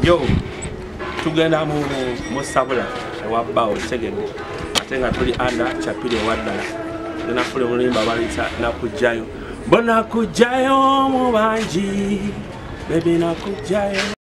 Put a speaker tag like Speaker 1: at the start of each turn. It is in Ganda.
Speaker 1: Yo, tugenda mu Sabula ewa Bawo Segende. Ate nga tuli anda Chapile waddala. Nena fule mulimba balita nakujjayo. Bona kujjayo mu banji. Baby nakujjayo.